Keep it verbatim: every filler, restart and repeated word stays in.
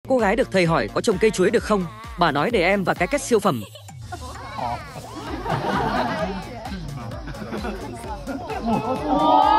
Cô gái được thầy hỏi có trồng cây chuối được không? Bà nói để em và cái kết siêu phẩm. Wow.